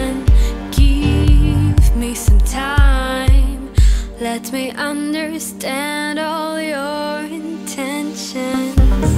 can give me some time. Let me understand all your intentions.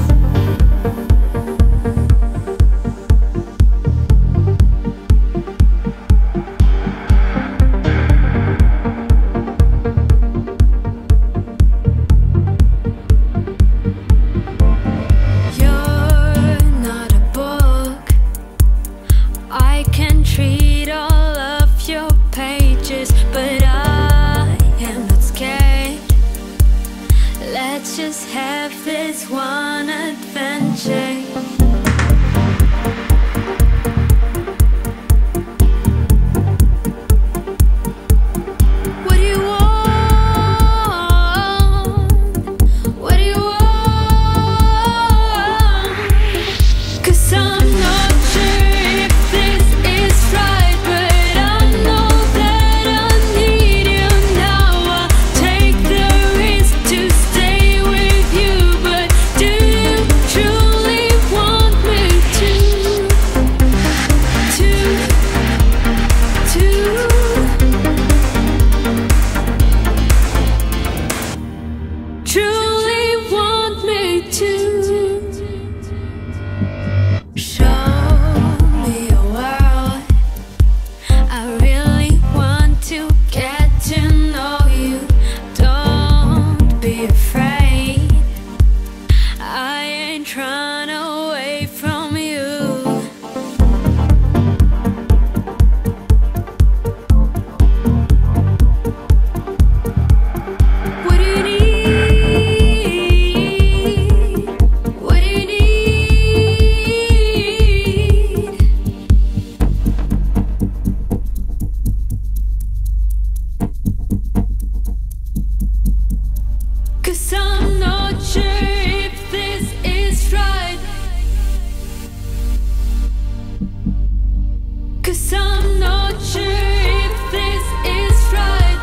Treat all of your pages, but I am not scared. Let's just have this one adventure. What do you want? What do you want? 'Cause I'm not sure if this is right, but I know that I need you now. I'll take the risk to stay with you, but do you truly want me to? Truly want me to? Show me a world. I really want to get to know you. Don't be afraid. I ain't trying away from you. What do you need? What do you need? 'Cause I'm not sure if this is right. 'Cause I'm not sure if this is right.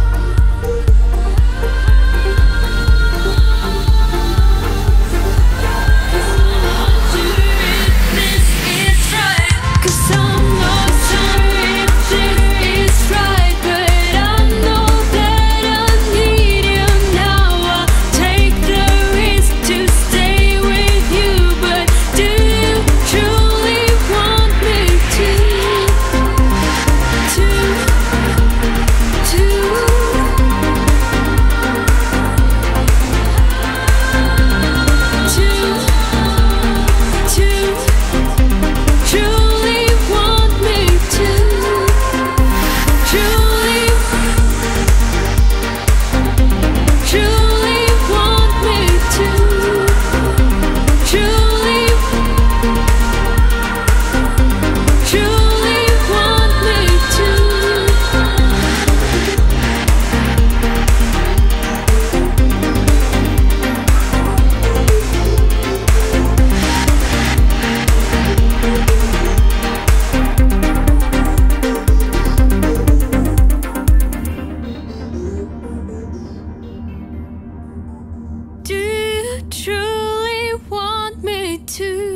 Cause I'm not sure if this is right, but I know that I need you now. I'll take the risk to stay with you, but do you truly want me to? Truly want me to? Truly want me to? Truly want me to? Do you truly want me to?